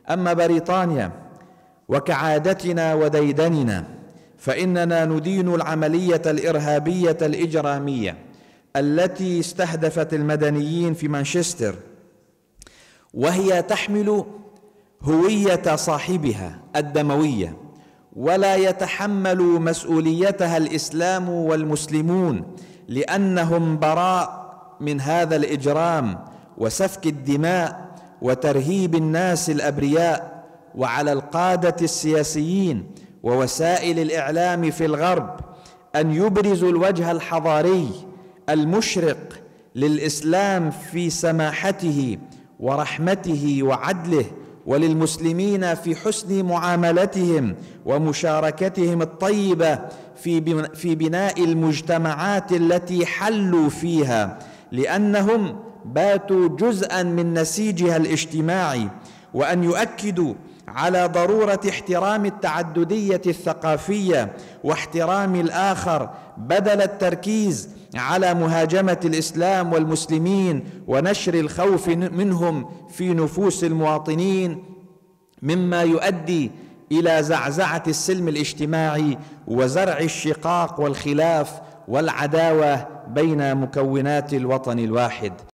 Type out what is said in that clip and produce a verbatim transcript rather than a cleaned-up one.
أما بريطانيا وكعادتنا وديدننا فإننا ندين العملية الإرهابية الإجرامية التي استهدفت المدنيين في مانشستر، وهي تحمل هوية صاحبها الدموية، ولا يتحمل مسؤوليتها الإسلام والمسلمون، لأنهم براء من هذا الإجرام وسفك الدماء وترهيب الناس الأبرياء. وعلى القادة السياسيين ووسائل الإعلام في الغرب أن يبرزوا الوجه الحضاري المشرق للإسلام في سماحته ورحمته وعدله، وللمسلمين في حسن معاملتهم ومشاركتهم الطيبة في بناء المجتمعات التي حلوا فيها، لأنهم باتوا جزءاً من نسيجها الاجتماعي. وأن يؤكدوا على ضرورة احترام التعددية الثقافية واحترام الآخر، بدل التركيز على مهاجمة الإسلام والمسلمين ونشر الخوف منهم في نفوس المواطنين، مما يؤدي إلى زعزعة السلم الاجتماعي وزرع الشقاق والخلاف والعداوة بين مكونات الوطن الواحد.